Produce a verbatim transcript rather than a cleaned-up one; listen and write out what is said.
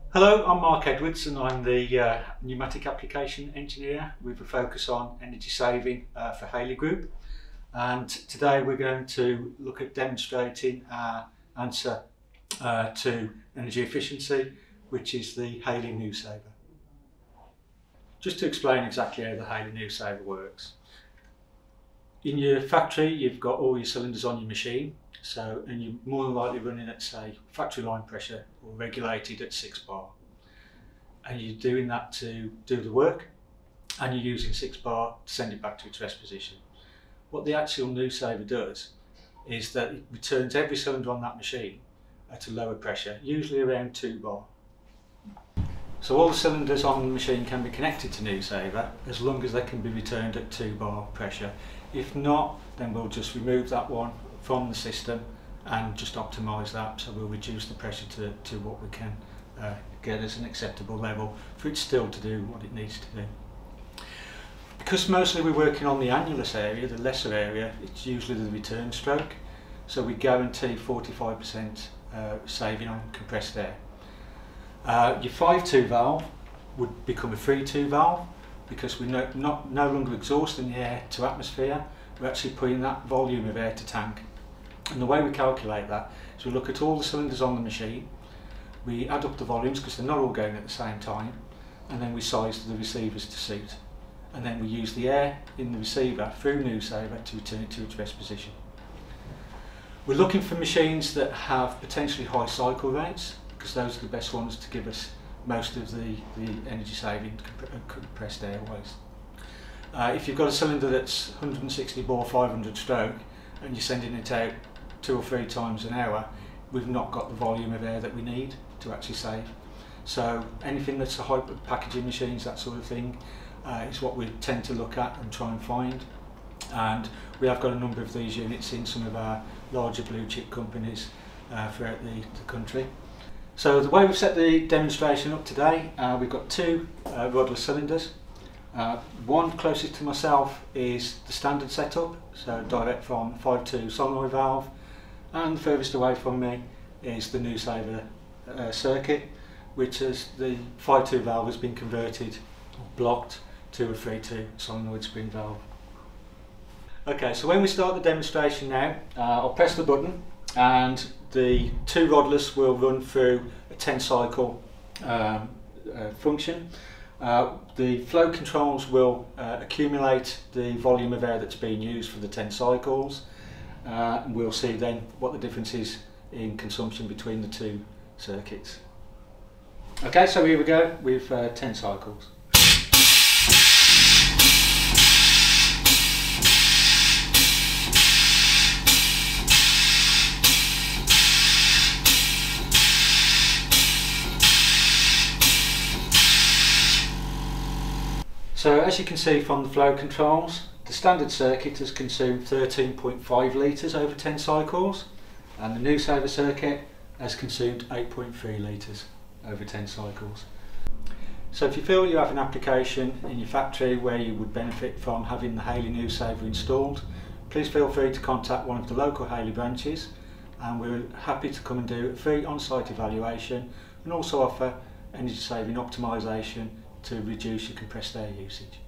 Hello, I'm Mark Edwards and I'm the uh, Pneumatic Application Engineer with a focus on energy saving uh, for Hayley Group. And today we're going to look at demonstrating our answer uh, to energy efficiency, which is the Hayley Pneu-Saver. Just to explain exactly how the Hayley Pneu-Saver works. In your factory you've got all your cylinders on your machine, so and you're more than likely running at, say, factory line pressure or regulated at six bar. And you're doing that to do the work, and you're using six bar to send it back to its rest position. What the actual Pneu-Saver does is that it returns every cylinder on that machine at a lower pressure, usually around two bar. So all the cylinders on the machine can be connected to Pneu-Saver as long as they can be returned at two bar pressure. If not, then we'll just remove that one from the system and just optimise that, so we'll reduce the pressure to, to what we can uh, get as an acceptable level for it still to do what it needs to do. Because mostly we're working on the annulus area, the lesser area, it's usually the return stroke, so we guarantee forty-five percent uh, saving on compressed air. Uh, your five two valve would become a three two valve because we're no, not, no longer exhausting the air to atmosphere, we're actually putting that volume of air to tank. And the way we calculate that is we look at all the cylinders on the machine, we add up the volumes because they're not all going at the same time, and then we size the receivers to suit. And then we use the air in the receiver through Pneu-Saver to return it to its rest position. We're looking for machines that have potentially high cycle rates, because those are the best ones to give us most of the, the energy saving compressed air waste. Uh, if you've got a cylinder that's one hundred sixty bore five hundred stroke and you're sending it out two or three times an hour, we've not got the volume of air that we need to actually save. So anything that's a high packaging machines, that sort of thing, uh, is what we tend to look at and try and find. And we have got a number of these units in some of our larger blue chip companies uh, throughout the, the country. So the way we've set the demonstration up today, uh, we've got two uh, rodless cylinders. Uh, one closest to myself is the standard setup, so direct from five two solenoid valve, and the furthest away from me is the Pneu-Saver uh, circuit, which is the five two valve has been converted, blocked, to a three two solenoid spring valve. Okay, so when we start the demonstration now, uh, I'll press the button and the two rodless will run through a ten cycle um, uh, function. Uh, the flow controls will uh, accumulate the volume of air that's being used for the ten cycles, uh, and we'll see then what the difference is in consumption between the two circuits. Okay, so here we go with uh, ten cycles. So as you can see from the flow controls, the standard circuit has consumed thirteen point five litres over ten cycles, and the Pneu-Saver circuit has consumed eight point three litres over ten cycles. So if you feel you have an application in your factory where you would benefit from having the Hayley Pneu-Saver installed, please feel free to contact one of the local Hayley branches, and we're happy to come and do a free on-site evaluation and also offer energy saving optimisation to reduce your compressed air usage.